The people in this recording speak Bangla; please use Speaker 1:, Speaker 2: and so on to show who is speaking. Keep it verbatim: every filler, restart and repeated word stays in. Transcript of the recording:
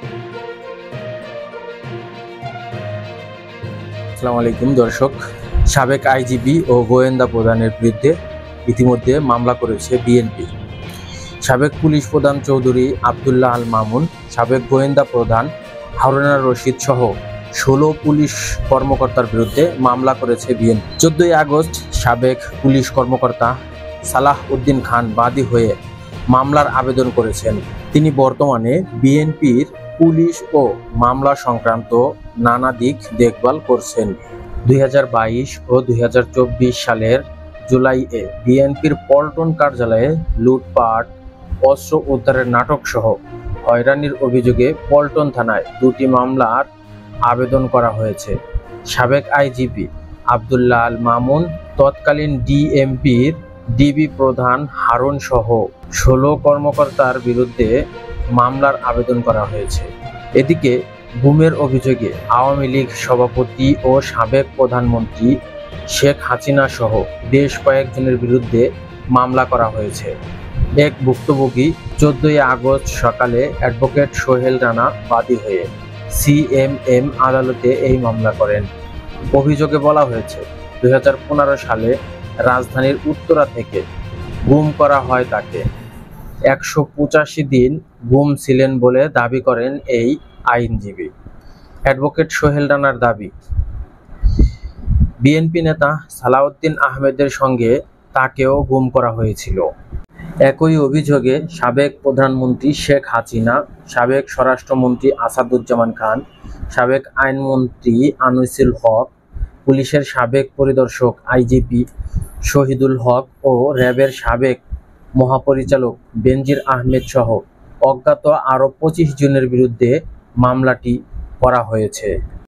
Speaker 1: আসসালামু আলাইকুম দর্শক, সাবেক আইজিপি ও গোয়েন্দা প্রধানের বিরুদ্ধে ইতিমধ্যে মামলা করেছে বিএনপি। সাবেক পুলিশ প্রধান চৌধুরী আব্দুল্লাহ আল মামুন, সাবেক গোয়েন্দা প্রধান হারুনুর রশিদ সহ ষোলো পুলিশ কর্মকর্তার বিরুদ্ধে মামলা করেছে বিএনপি। চোদ্দই আগস্ট সাবেক পুলিশ কর্মকর্তা সালাহ উদ্দিন খান বাদী হয়ে মামলার আবেদন করেছেন। তিনি বর্তমানে বিএনপির পুলিশ ও মামলা সংক্রান্ত নানা দিক দেখভাল করছেন। দুই হাজার বাইশ ও দুই হাজার চব্বিশ সালের জুলাইয়ে বিএনপির পল্টন কার্যালয়ে লুটপাট, অস্ত্র উদ্ধারের নাটক সহ হয়রানির অভিযোগে পল্টন থানায় দুটি মামলার আবেদন করা হয়েছে। সাবেক আইজিপি আব্দুল্লাহ আল মামুন, তৎকালীন ডিএমপির ডিবি প্রধান হারুন সহ ষোলো কর্মকর্তার বিরুদ্ধে মামলার আবেদন করা হয়েছে। এদিকে গুমের অভিযোগে আওয়ামী লীগ সভাপতি ও সাবেক প্রধানমন্ত্রী শেখ হাসিনা সহ বেশ কয়েকজনের বিরুদ্ধে মামলা করা হয়েছে। এক ভুক্তভোগী চোদ্দই আগস্ট সকালে অ্যাডভোকেট সোহেল রানা বাদী হয়ে সিএমএম আদালতে এই মামলা করেন। অভিযোগে বলা হয়েছে, দুই হাজার পনেরো সালে রাজধানীর উত্তরা থেকে গুম করা হয় তাকে। একশো পঁচাশি দিন গুম ছিলেন বলে দাবি করেন এই আইনজীবী। অ্যাডভোকেট সোহেল রানার দাবি, বিএনপি নেতা সালাউদ্দিন আহমেদের সঙ্গে তাকেও গুম করা হয়েছিল। একই অভিযোগে সাবেক প্রধানমন্ত্রী শেখ হাসিনা, সাবেক স্বরাষ্ট্রমন্ত্রী আসাদুজ্জামান খান, সাবেক আইনমন্ত্রী আনিসুল হক, পুলিশের সাবেক পরিদর্শক আইজিপি শহীদুল হক ও র্যাবের সাবেক মহাপরিচালক বেনজির আহমেদ সহ অজ্ঞাত আরও পঁচিশ জনের বিরুদ্ধে মামলাটি করা হয়েছে।